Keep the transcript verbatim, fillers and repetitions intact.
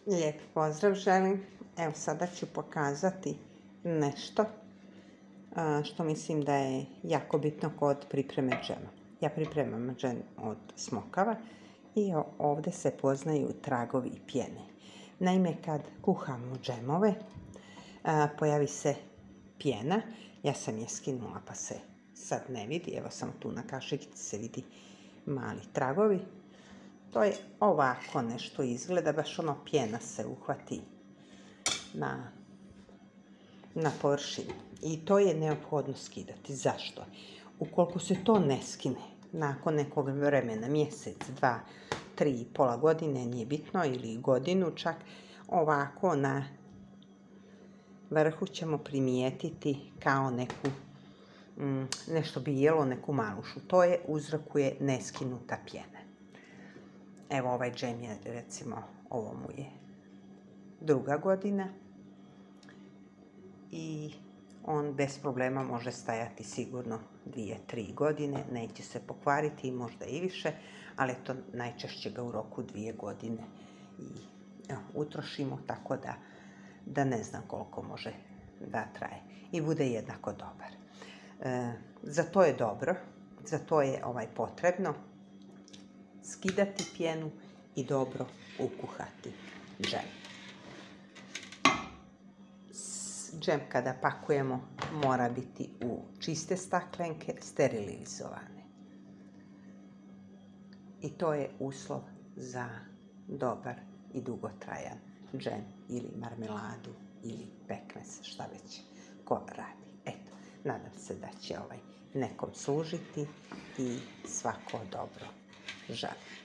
Lijep pozdrav želim. Evo sada ću pokazati nešto a, što mislim da je jako bitno kod pripreme džema. Ja pripremam džem od smokava i ovdje se poznaju tragovi pjene. Naime, kad kuhamo džemove, a, pojavi se pjena. Ja sam je skinula pa se sad ne vidi. Evo samo tu na kašikici se vidi mali tragovi. To je ovako nešto izgleda, baš ono pjena se uhvati na, na površini. I to je neophodno skidati. Zašto? Ukoliko se to ne skine nakon nekog vremena, mjesec, dva, tri, pola godine, nije bitno, ili godinu čak, ovako na vrhu ćemo primijetiti kao neku, mm, nešto bijelo, neku malušu. To je uzrokuje neskinuta pjena. Evo ovaj džem je, recimo, ovo mu je druga godina i on bez problema može stajati sigurno dvije, tri godine, neće se pokvariti, možda i više, ali to najčešće ga u roku dvije godine i evo, utrošimo, tako da, da ne znam koliko može da traje i bude jednako dobar. E, za to je dobro, za to je ovaj potrebno skidati pjenu i dobro ukuhati džem. Džem kada pakujemo mora biti u čiste staklenke, sterilizovane. I to je uslov za dobar i dugotrajan džem ili marmeladu ili pekmez, šta već ko radi. Eto, nadam se da će ovaj nekom služiti i svako dobro želim.